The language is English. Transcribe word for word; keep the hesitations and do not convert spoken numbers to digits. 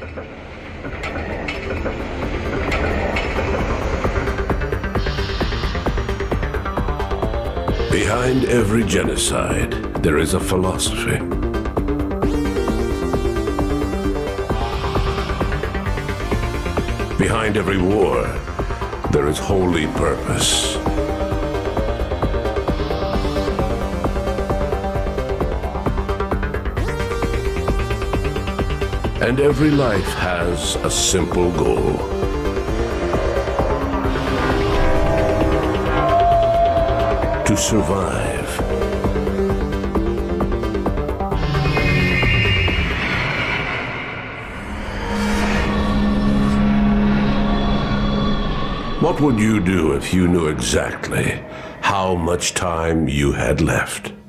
Behind every genocide, there is a philosophy. Behind every war, there is holy purpose. And every life has a simple goal. To survive. What would you do if you knew exactly how much time you had left?